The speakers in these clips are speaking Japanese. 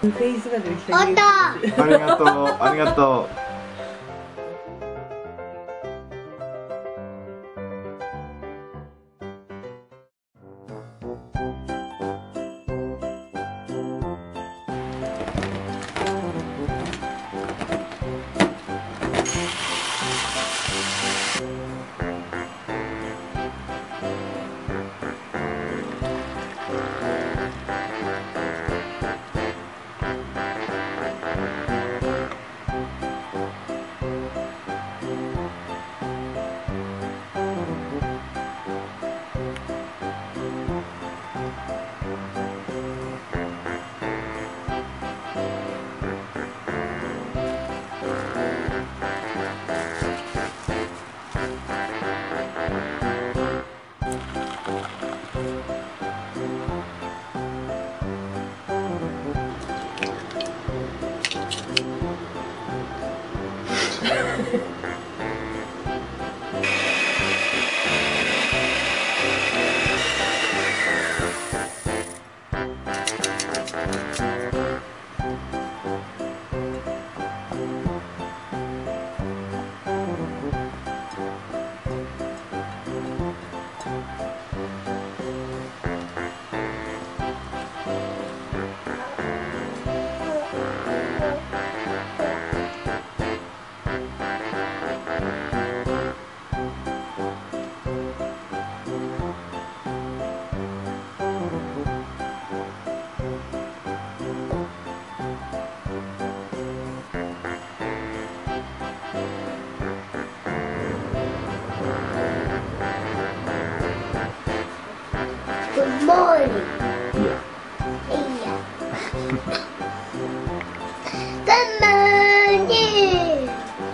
フェイスが出てきた。 あったありがとう、ありがとう。 Good morning. Yeah. Yeah. Good morning.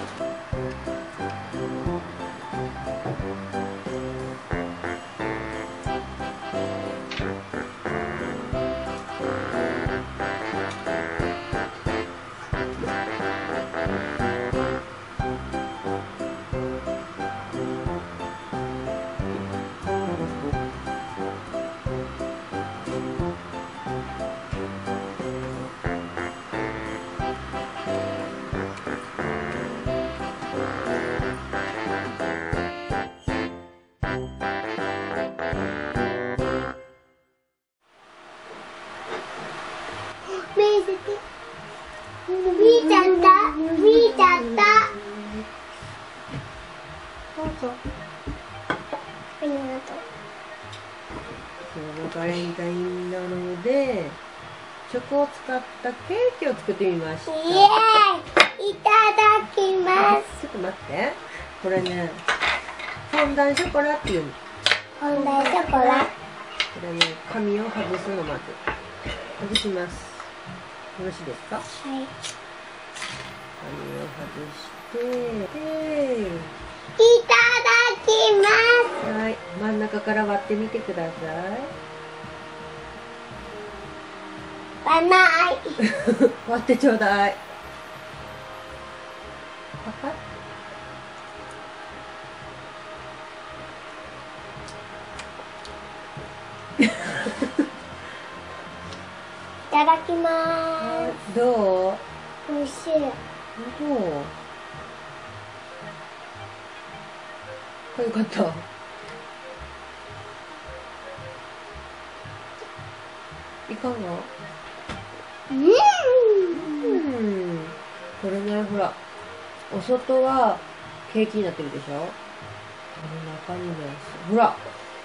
見ちゃった見ちゃったどうぞ。 ありがとう。 今日のバレンタインなので、チョコを使ったケーキを作ってみました。 イエーイいただきますちょっと待って。これね、フォンダンショコラっていうの。 フォンダンショコラこれね、紙を外すのまず。外します。よろしいですか？ はい紙を外して、 いただきますはい、真ん中から割ってみてください。 バナイ割ってちょうだい。パカッ。 いただきまどう？ す美味しいどう？あ、よかった。いかが？これね、ほら、お外はケーキになってるでしょ？この中にね、ほら。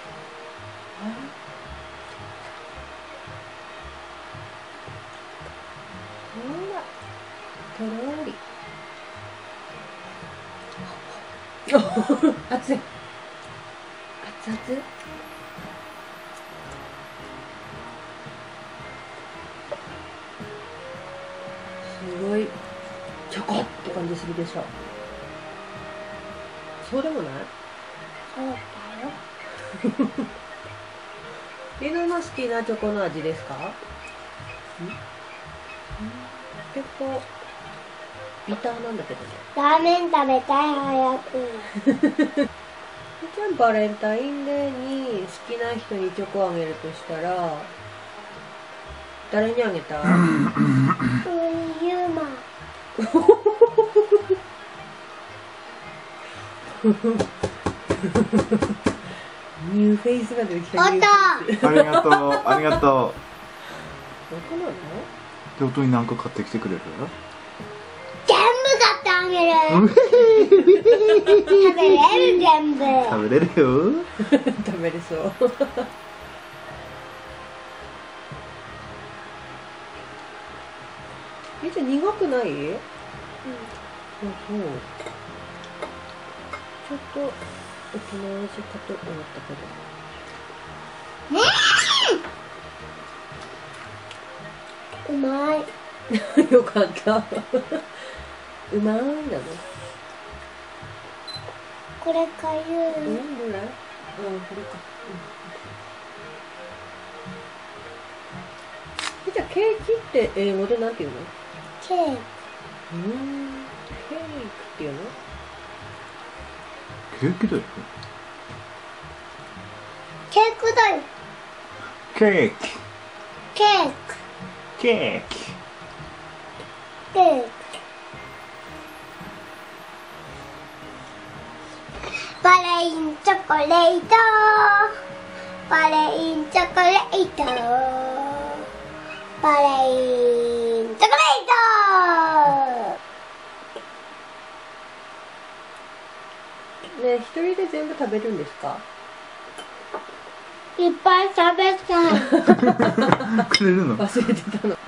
ほら、とろり。熱い。熱々。すごいチョコって感じするでしょ。そうでもない？ そうだよリノの好きなチョコの味ですか？結構ビターなんだけどね。 ラーメン食べたい早くじゃあバレンタインデーに好きな人にチョコをあげるとしたら誰にあげた？ ユーマ。 ニューフェイスが出てきた。 音。 ニューフェイスありがとう、ありがとどこなの？ う。で、音に何か買ってきてくれる？ 全部買ってあげる。食べれる全部。 食べれるよ。 食べれそう。じゃあ苦くない？そうそう。ちょっと大人の味かと思ったけど。 うまい。 よかった。うまいなの。 これかゆい。 どれ？うん、これか。じゃあケーキって英語でなんて言うの？ ケーキ。 ケーキっていうの？ ケーキだよ。 ケーキだよ。 ケーキ。 ケーケーキ。 キ。ケーキ。バレインチョコレート。バレインチョコレート。バレインチョコレーねえ、一人で全部食べるんですか？ ト。いっぱい食べたい。 くれるの？ 忘れてたの。